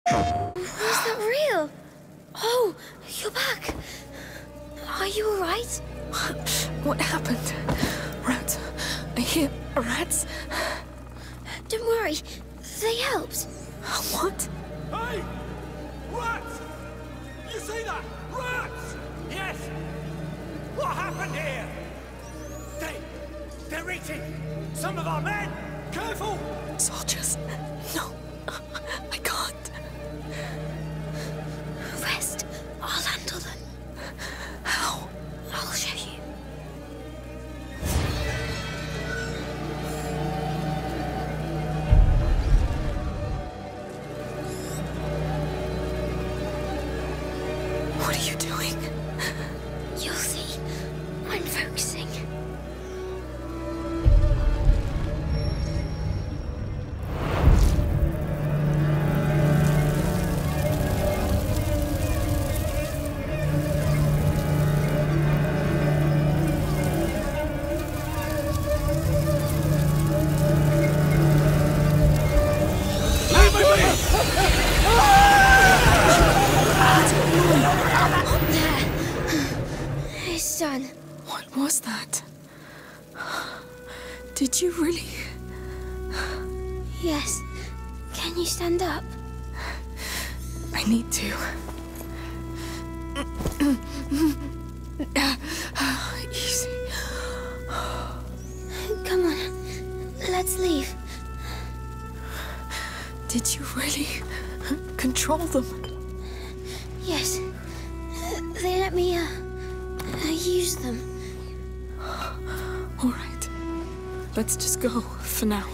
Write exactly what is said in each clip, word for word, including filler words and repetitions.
Was that real? Oh, you're back. Are you alright? What happened? Rats. I hear rats. Don't worry. They helped. What? Hey! Rats! You see that? Rats! Yes! What happened here? They... they're eating some of our men! Careful! Soldiers. No. I can't. Rest. I'll handle them. How? I'll show you. What are you doing? You'll see. I'm focusing. It's done. What was that? Did you really? Yes. Can you stand up? I need to. Easy. Come on. Let's leave. Did you really control them? Yes. They let me, uh, uh use them. All right. Let's just go for now.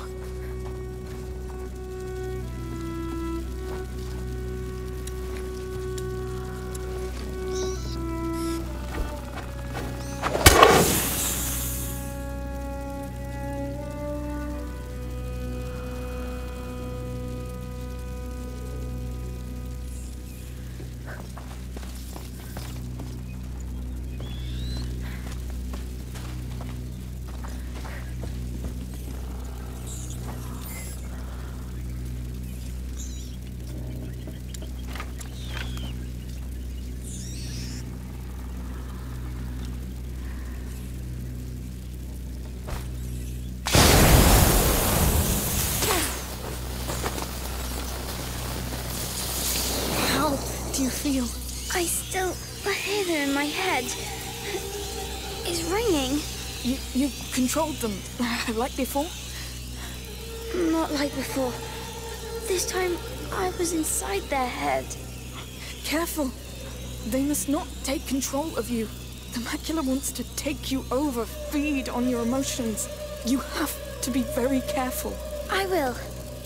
Do you feel? I still hear them in my head. It's ringing. You you controlled them like before? Not like before. This time I was inside their head. Careful. They must not take control of you. The macula wants to take you over, feed on your emotions. You have to be very careful. I will.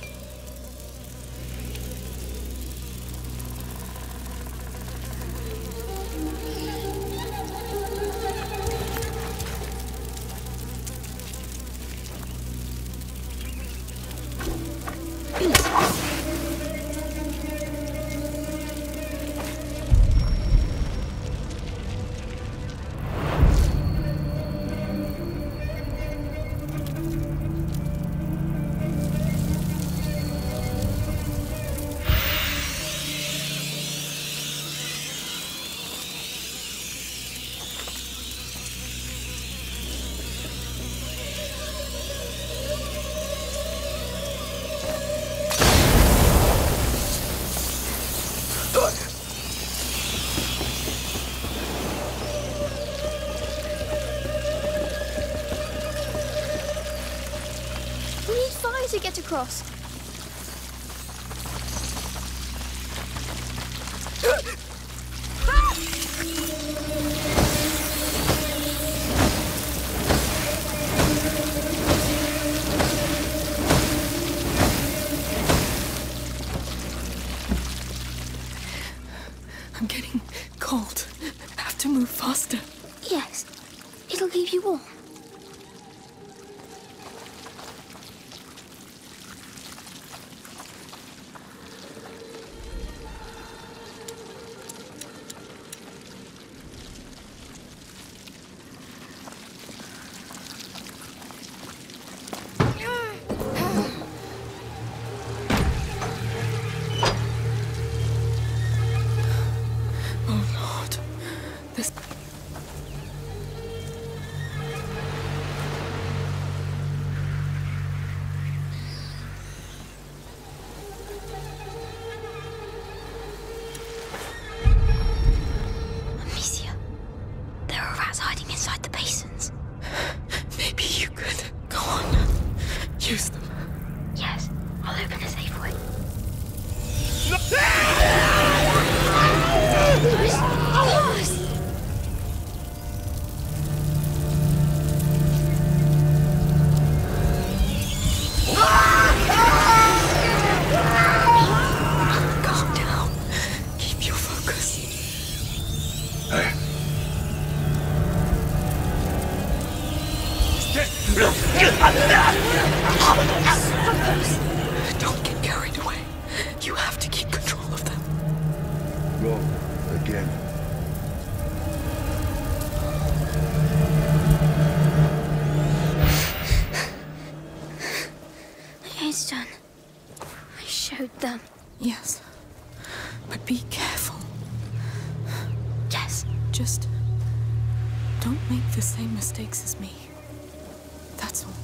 To get across. I'm getting cold. Have to move faster. Yes. It'll keep you warm. wrong again. It's done. I showed them. Yes. But be careful. Yes. Just don't make the same mistakes as me. That's all.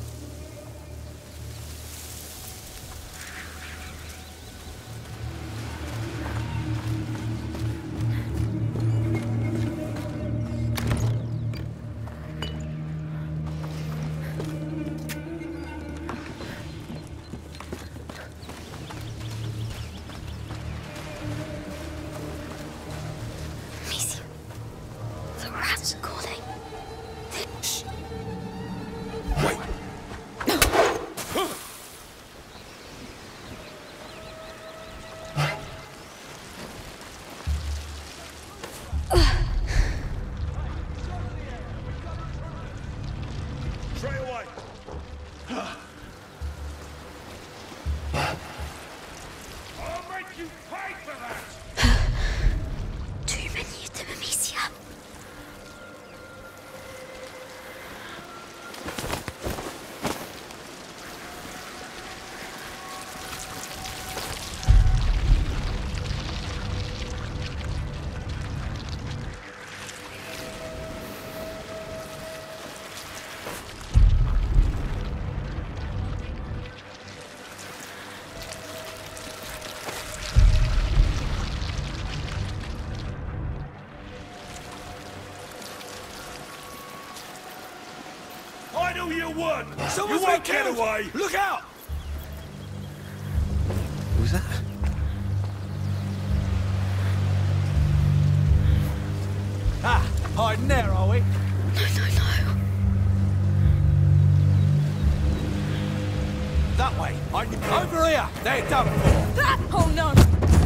You would! Someone's you won't been get killed. away! Look out! Who's that? Ah, hiding there, are we? No, no, no. That way. I can... Over here! They're done for. That! Oh no!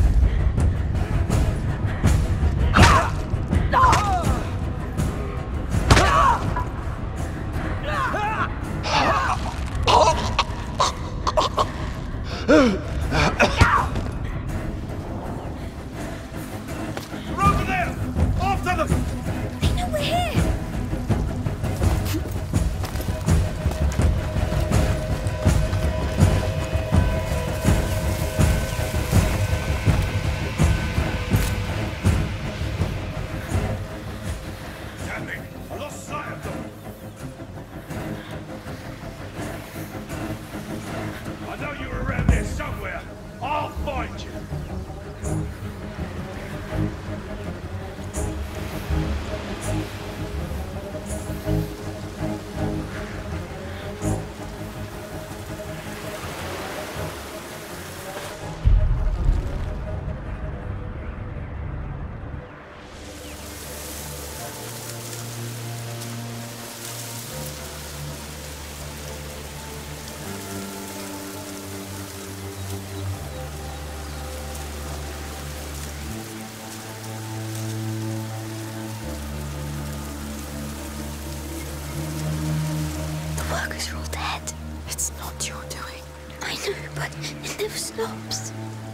Workers are all dead. It's not your doing. I know, but it never stops.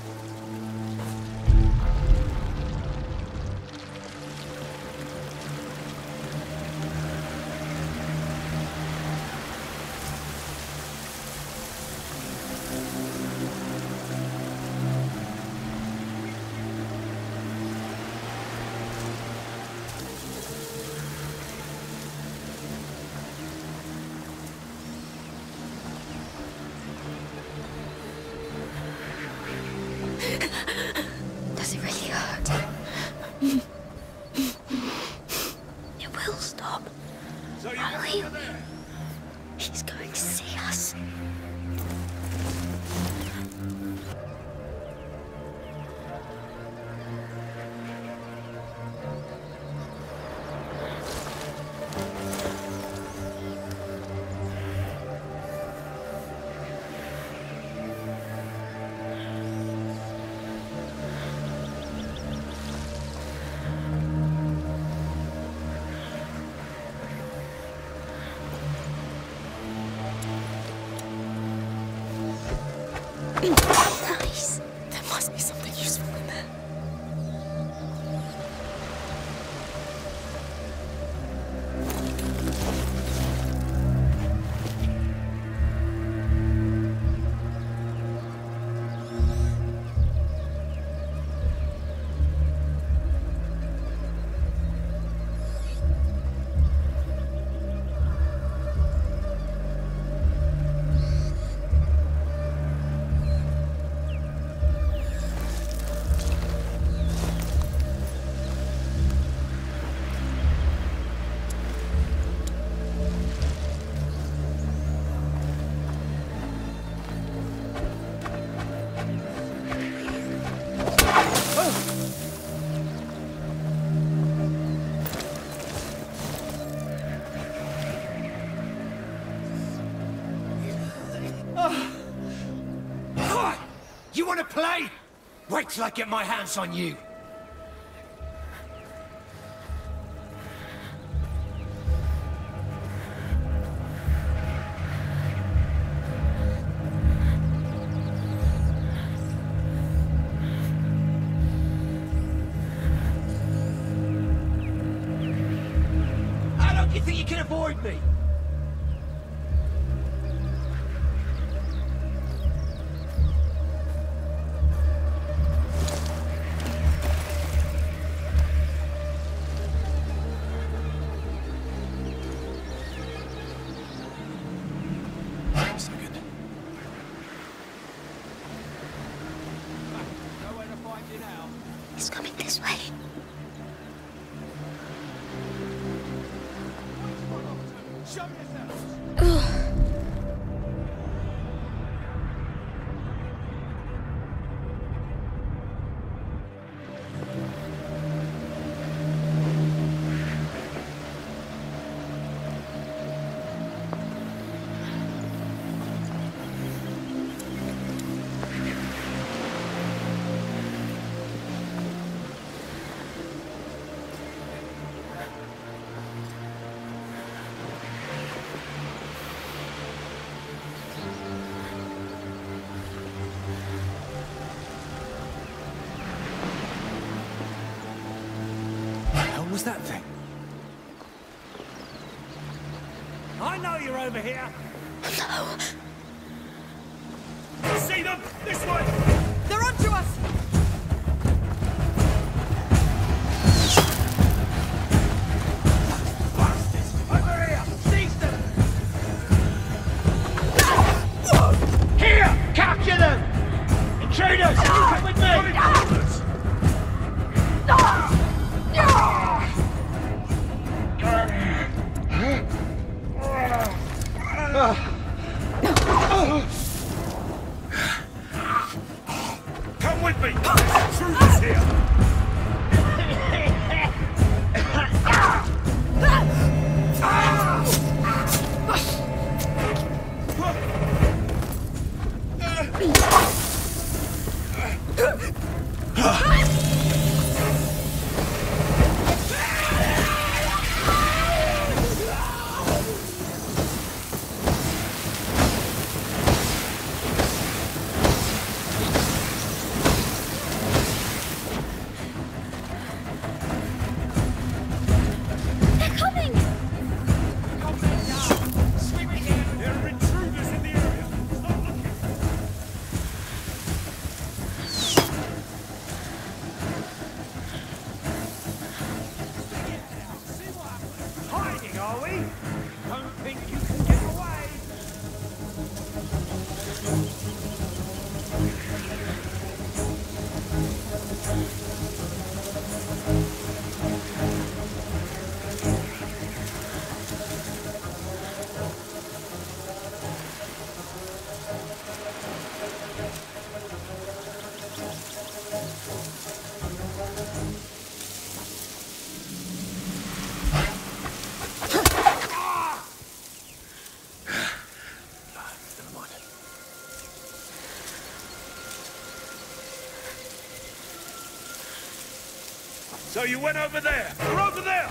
Does it really hurt? It will stop. So you I'll heal him. He's going to see us. Nice. There must be something useful in there. play? Wait till I get my hands on you. How long do you think you can avoid me? He's coming this way. Show yourself! Ugh. What was that thing? I know you're over here. No. See them? This way! They're onto us! Bastards! Over here! Seize them! Here! Capture them! Intruders! Come with me! Come with me! Intruders here! They're coming! There are intruders in the area! Stop looking! Hiding, are we? Don't think you can get away! So you went over there! You're over there!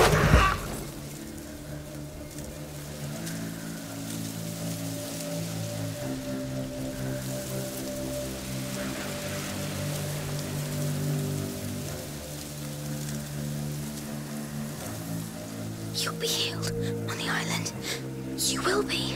You'll be healed on the island. You will be.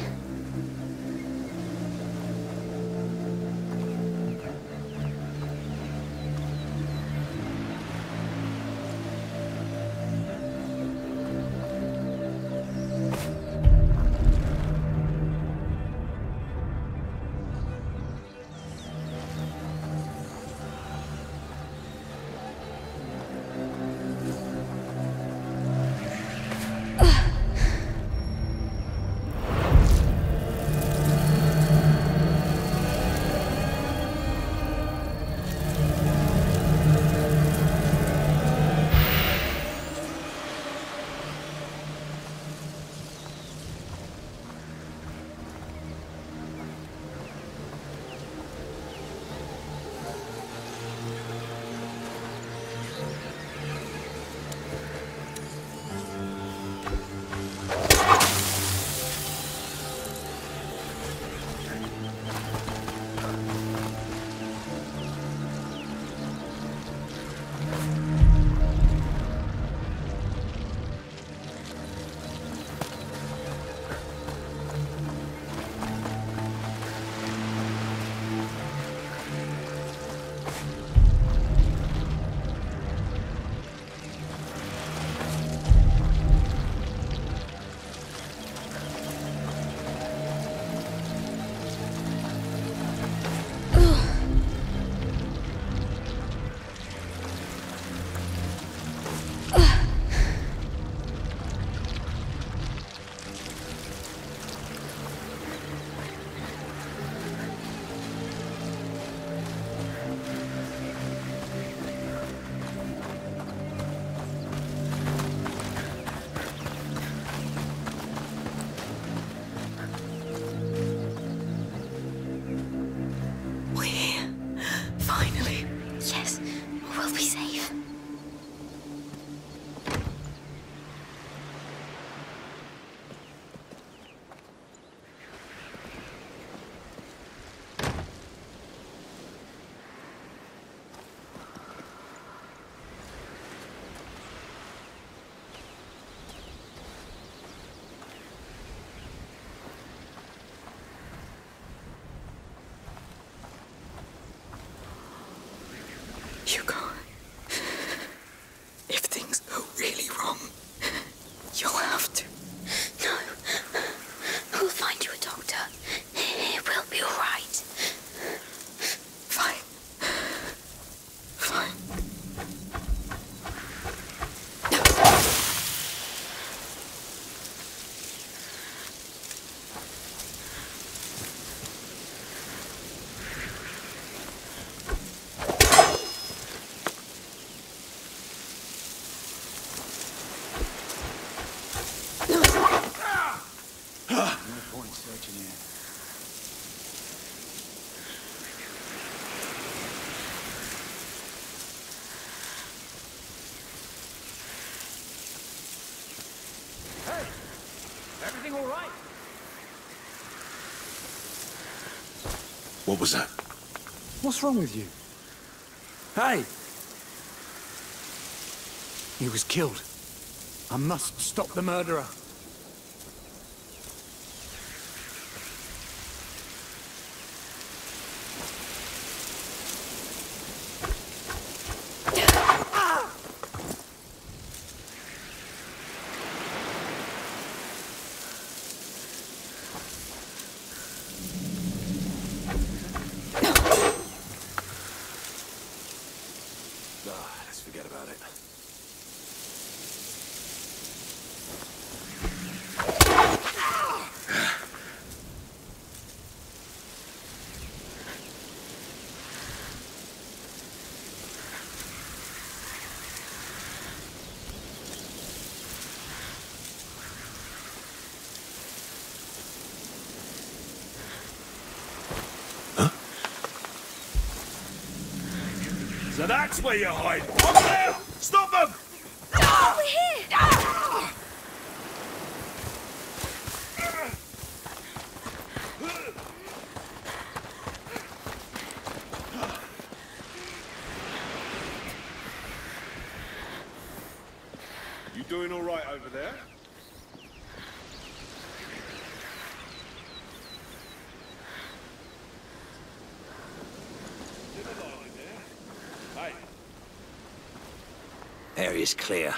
We'll be safe. Hugo, if things go really wrong, you'll have to. No. We'll find you a doctor. It will be all right. Fine. Fine. No point searching here. Hey! Everything all right? What was that? What's wrong with you? Hey! He was killed. I must stop the murderer. Ah, let's forget about it. So that's where you hide. Over there! Stop them! Over here! You doing all right over there? Hey. Area's clear.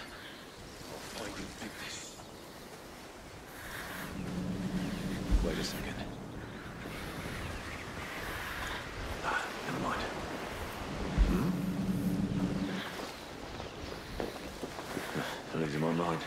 Wait a second. Ah, never mind. Hmm? I'm losing my mind.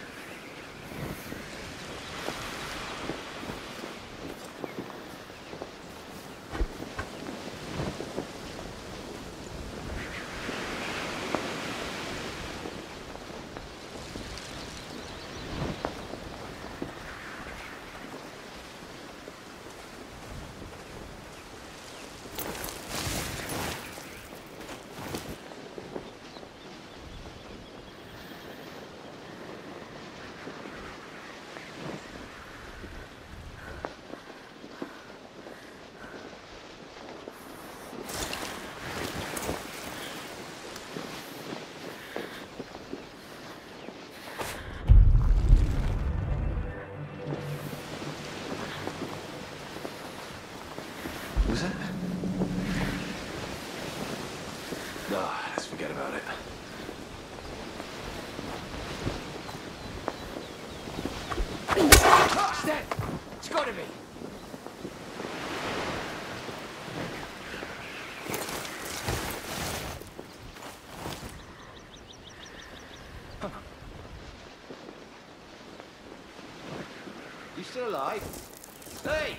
Was that? Ah, let's forget about it. It's dead! It's gotta be! You still alive? Hey!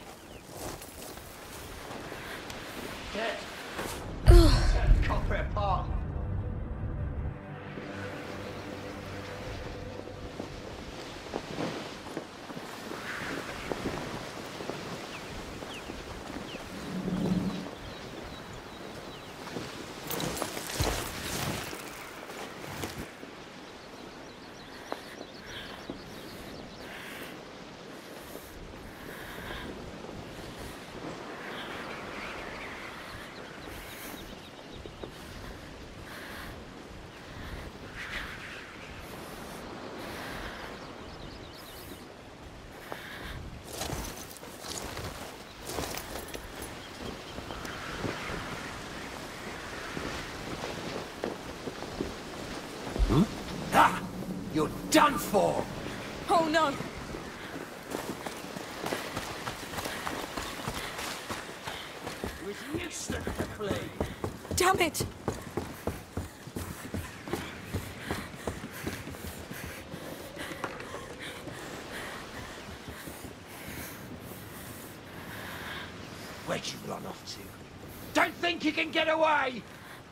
Dead. Copper it apart. done for? Oh no! It was useless to flee. Damn it! Where'd you run off to? Don't think you can get away!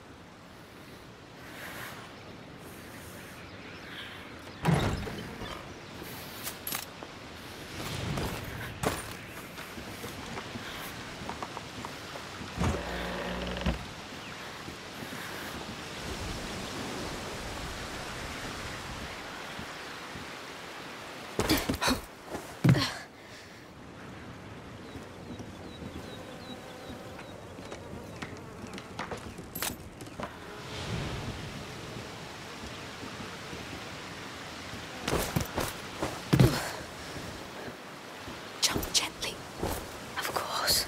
Jump gently. Of course.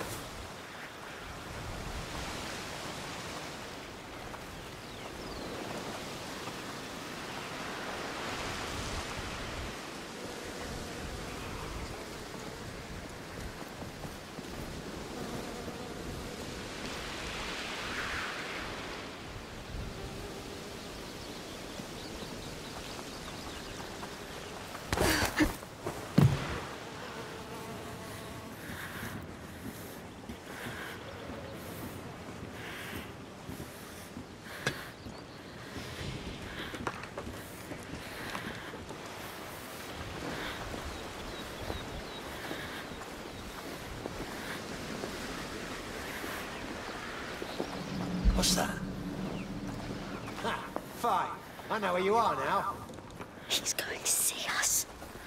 What's that? Ha! Fine. I know where you are now. He's going to see us.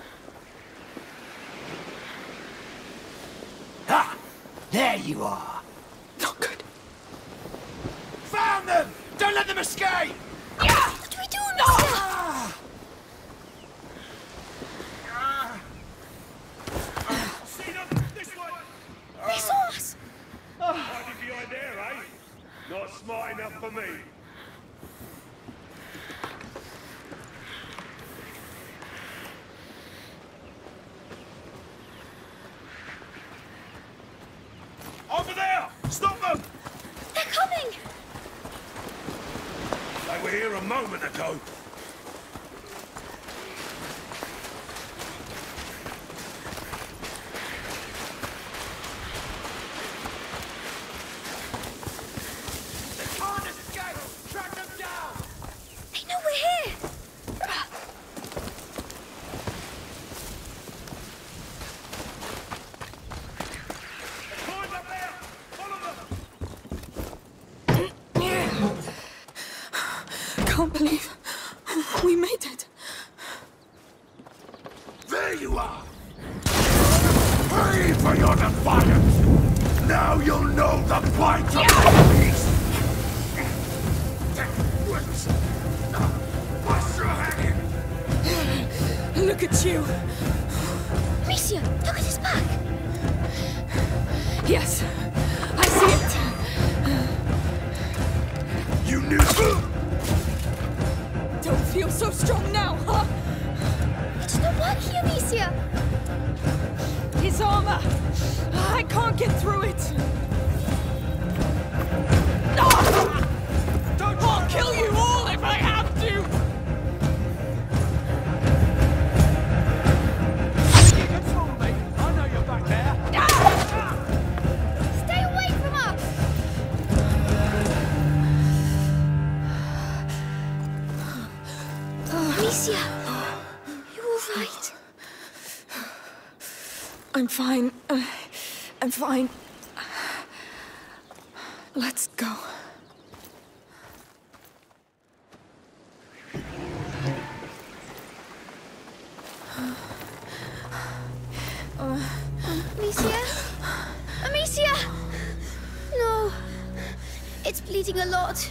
Ha! There you are! Not good. Found them! Don't let them escape! What do we do, Amicia? Ah! See them! This way! They saw us. Hiding behind there, eh? Not smart enough for me. Over there! Stop them! They're coming. They were here a moment ago. They can't escape! Track them down! They know we're here. Climb up there! Follow them! Can't believe we made it. There you are! Pray for your defiance! Now you'll know the bite of the beast! What's your hanging? Look at you. Amicia, look at his back. Yes, I see it. You knew... Don't feel so strong now, huh? It's not working, Amicia. His armor. I can't get through it. Ah! I'll kill you all if I have to. You can fool me! I know you're back there! Stay away from us. Amicia, you all right? I'm fine. Uh, I'm fine. Let's go. Amicia? Amicia! No. It's bleeding a lot.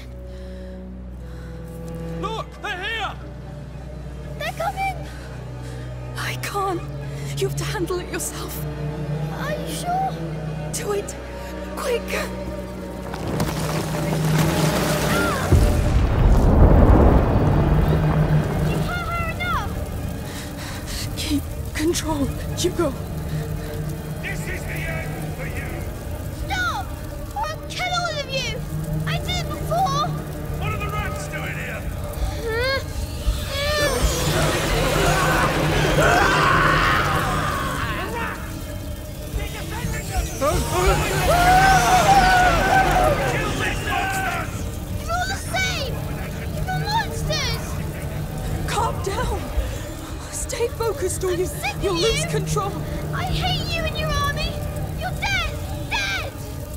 Look! They're here! They're coming! I can't. You have to handle it yourself. Are you sure? Do it. Quick. You can't hurt enough! control, Hugo. This is the end for you! Stop! Or I'll kill all of you! I did it before! What are the rats doing here? You're all the same! You're monsters! Calm down. Stay focused or you, sick of you'll lose you. control. I hate you and your army! You're dead! Dead!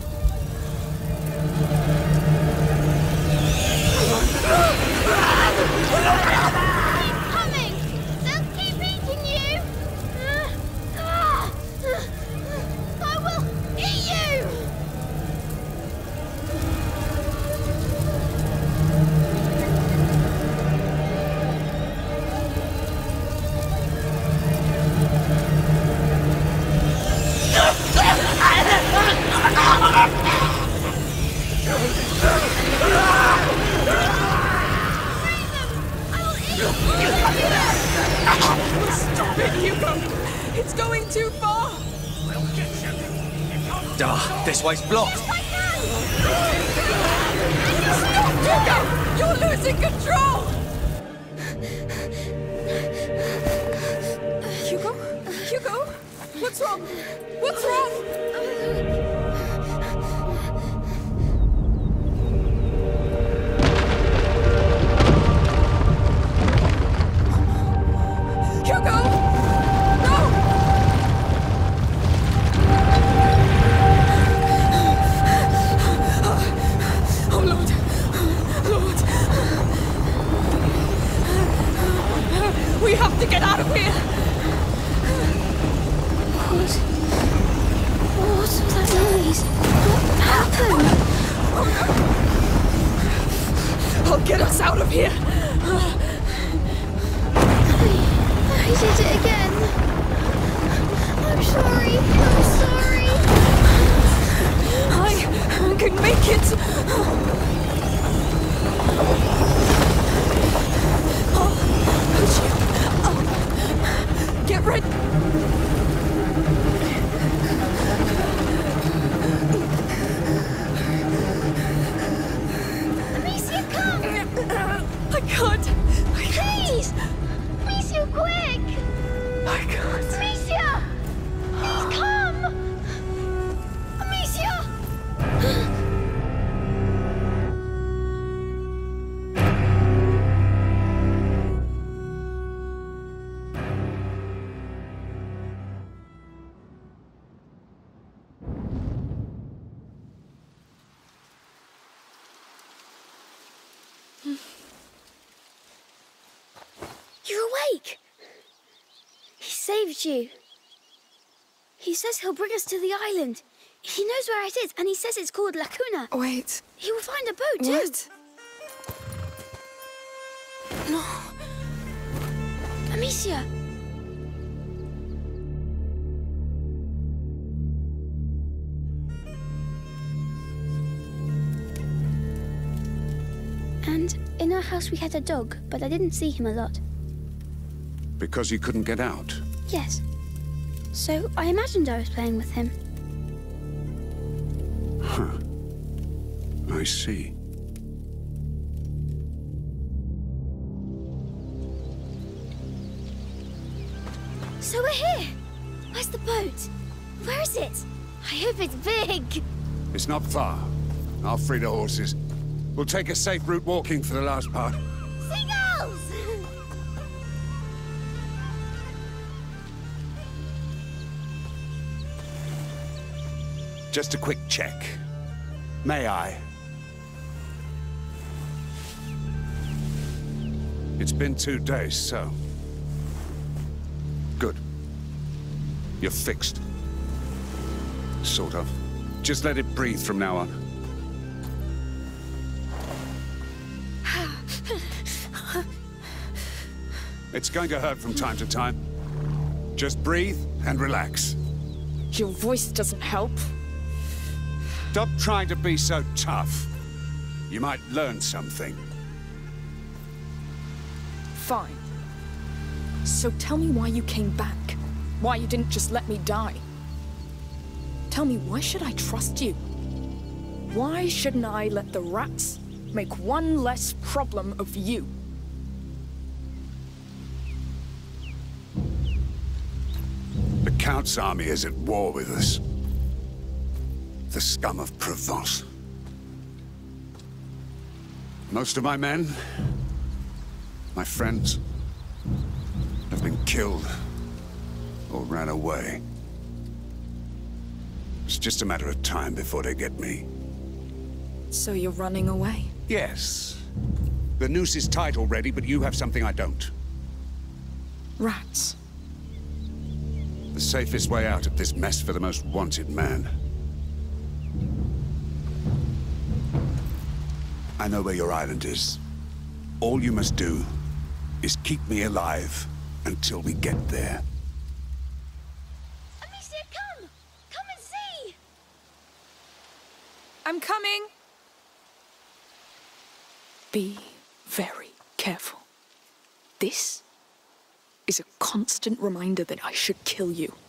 Keep coming! They'll keep eating you! I will eat you! Stop it, Hugo. It's going too far. Duh, this way's blocked. Stop, Hugo. You're losing control. Hugo? Hugo? What's wrong? What's wrong? Hugo! No! Oh, Lord. Lord. We have to get out of here. What? What was that noise? What happened? I'll get us out of here. I did it again. I'm sorry. I'm sorry. I can make it. I'll push you up. Get ready. Amicia, come! I can't. I can't. Please! Amicia, quick! I can't. Amicia! Please come! Amicia! You're awake! He saved you. He says he'll bring us to the island. He knows where it is, and he says it's called Lacuna. Wait. He will find a boat, too. What? No. Amicia! And in our house we had a dog, but I didn't see him a lot. Because he couldn't get out. Yes. So I imagined I was playing with him. Huh. I see. So we're here! Where's the boat? Where is it? I hope it's big! It's not far. I'll free the horses. We'll take a safe route walking for the last part. Seagulls! Just a quick check. May I? It's been two days, so... Good. You're fixed. Sort of. Just let it breathe from now on. It's going to hurt from time to time. Just breathe and relax. Your voice doesn't help. Stop trying to be so tough. You might learn something. Fine. So tell me why you came back. why you didn't just let me die. Tell me, why should I trust you? Why shouldn't I let the rats make one less problem of you? The Count's army is at war with us. The scum of Provence. Most of my men, my friends, have been killed or ran away. It's just a matter of time before they get me. So you're running away? Yes. The noose is tight already, but you have something I don't. Rats. The safest way out of this mess for the most wanted man. I know where your island is. All you must do is keep me alive until we get there. Amicia, come! Come and see! I'm coming! Be very careful. This is a constant reminder that I should kill you.